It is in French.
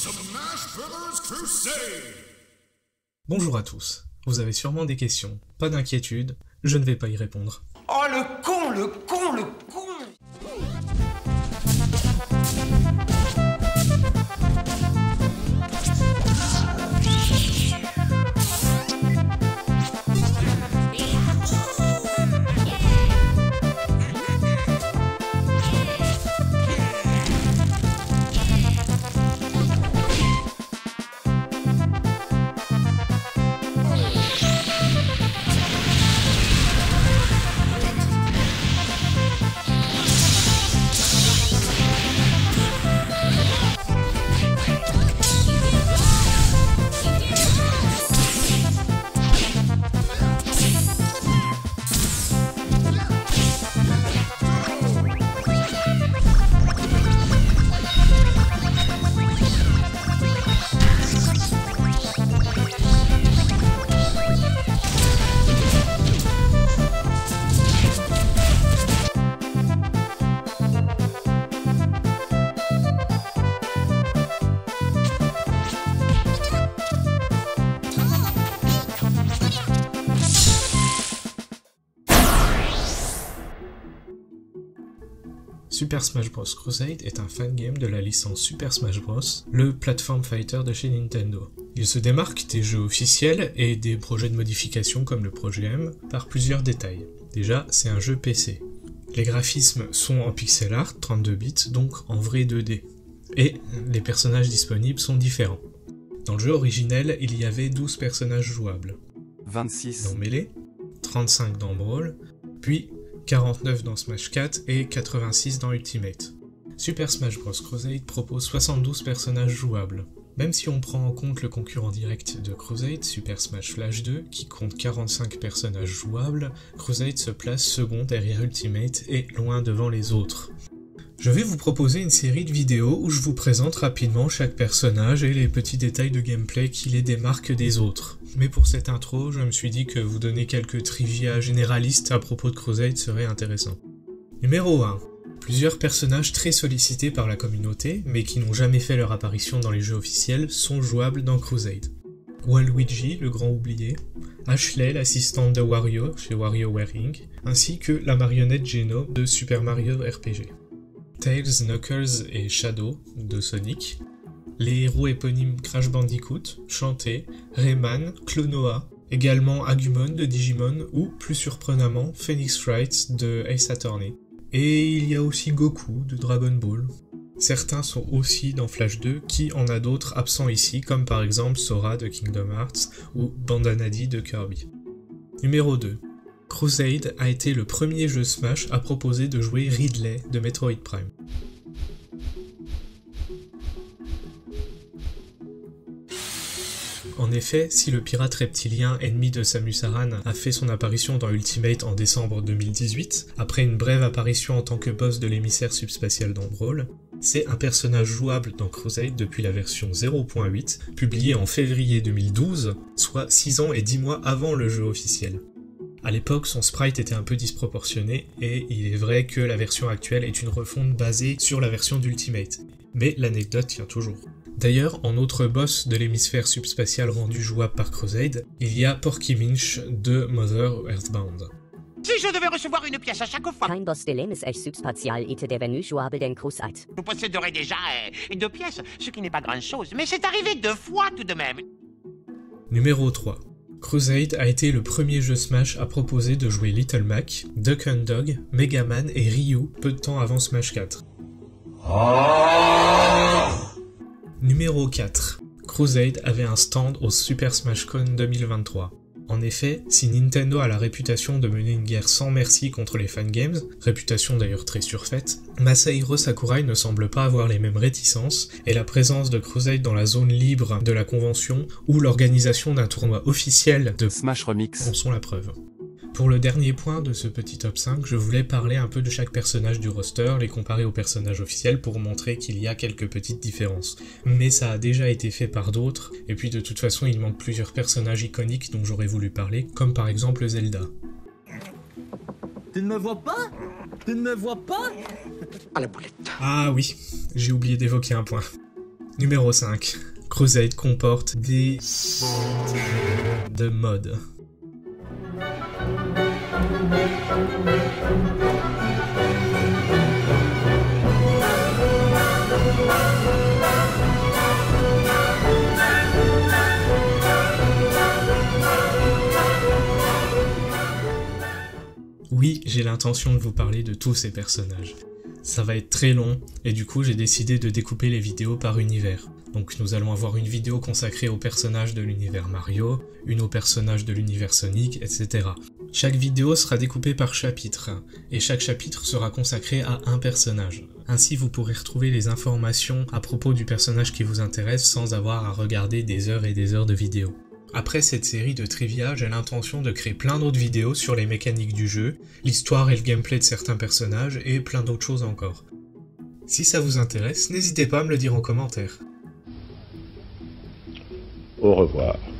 Smash Brothers Crusade. Bonjour à tous, vous avez sûrement des questions, pas d'inquiétude, je ne vais pas y répondre. Oh le con, le con, le con! Super Smash Bros. Crusade est un fangame de la licence Super Smash Bros., le platform fighter de chez Nintendo. Il se démarque des jeux officiels et des projets de modification comme le projet M par plusieurs détails. Déjà, c'est un jeu PC. Les graphismes sont en pixel art, 32 bits, donc en vrai 2D. Et les personnages disponibles sont différents. Dans le jeu originel, il y avait 12 personnages jouables. 26 dans Melee, 35 dans Brawl, puis 49 dans Smash 4 et 86 dans Ultimate. Super Smash Bros. Crusade propose 72 personnages jouables. Même si on prend en compte le concurrent direct de Crusade, Super Smash Flash 2, qui compte 45 personnages jouables, Crusade se place second derrière Ultimate et loin devant les autres. Je vais vous proposer une série de vidéos où je vous présente rapidement chaque personnage et les petits détails de gameplay qui les démarquent des autres. Mais pour cette intro, je me suis dit que vous donner quelques trivia généralistes à propos de Crusade serait intéressant. Numéro 1. Plusieurs personnages très sollicités par la communauté, mais qui n'ont jamais fait leur apparition dans les jeux officiels, sont jouables dans Crusade. Waluigi, le grand oublié, Ashley, l'assistante de Wario chez WarioWare Inc., ainsi que la marionnette Geno de Super Mario RPG. Tails, Knuckles et Shadow de Sonic, les héros éponymes Crash Bandicoot, Shantae, Rayman, Klonoa, également Agumon de Digimon ou, plus surprenamment, Phoenix Wright de Ace Attorney. Et il y a aussi Goku de Dragon Ball. Certains sont aussi dans Flash 2, qui en a d'autres absents ici, comme par exemple Sora de Kingdom Hearts ou Bandanadi de Kirby. Numéro 2. Crusade a été le premier jeu Smash à proposer de jouer Ridley de Metroid Prime. En effet, si le pirate reptilien ennemi de Samus Aran a fait son apparition dans Ultimate en décembre 2018, après une brève apparition en tant que boss de l'émissaire subspatial dans Brawl, c'est un personnage jouable dans Crusade depuis la version 0.8, publiée en février 2012, soit 6 ans et 10 mois avant le jeu officiel. À l'époque, son sprite était un peu disproportionné, et il est vrai que la version actuelle est une refonte basée sur la version d'Ultimate. Mais l'anecdote tient toujours. D'ailleurs, en autre boss de l'hémisphère subspatial rendu jouable par Crusade, il y a Porky Minch de Mother Earthbound. Si je devais recevoir une pièce à chaque fois, Kein boss de l'hémisphère subspatial était devenu jouable dans Crusade. je posséderais déjà 2 pièces, ce qui n'est pas grand-chose, mais c'est arrivé 2 fois tout de même. Numéro 3. Crusade a été le premier jeu Smash à proposer de jouer Little Mac, Duck Hunt Dog, Mega Man et Ryu peu de temps avant Smash 4. Numéro 4. Crusade avait un stand au Super Smash Con 2023. En effet, si Nintendo a la réputation de mener une guerre sans merci contre les fangames, réputation d'ailleurs très surfaite, Masahiro Sakurai ne semble pas avoir les mêmes réticences, et la présence de Crusade dans la zone libre de la convention ou l'organisation d'un tournoi officiel de Smash Remix en sont la preuve. Pour le dernier point de ce petit top 5, je voulais parler un peu de chaque personnage du roster, les comparer aux personnages officiels pour montrer qu'il y a quelques petites différences. Mais ça a déjà été fait par d'autres, et puis de toute façon il manque plusieurs personnages iconiques dont j'aurais voulu parler, comme par exemple Zelda. Tu ne me vois pas? Tu ne me vois pas? À la boulette. Ah oui, j'ai oublié d'évoquer un point. Numéro 5. Crusade comporte des de modes. Oui, j'ai l'intention de vous parler de tous ces personnages. Ça va être très long, et du coup j'ai décidé de découper les vidéos par univers. Donc nous allons avoir une vidéo consacrée aux personnages de l'univers Mario, une aux personnages de l'univers Sonic, etc. Chaque vidéo sera découpée par chapitre, et chaque chapitre sera consacré à un personnage. Ainsi vous pourrez retrouver les informations à propos du personnage qui vous intéresse sans avoir à regarder des heures et des heures de vidéos. Après cette série de trivia, j'ai l'intention de créer plein d'autres vidéos sur les mécaniques du jeu, l'histoire et le gameplay de certains personnages, et plein d'autres choses encore. Si ça vous intéresse, n'hésitez pas à me le dire en commentaire. Au revoir.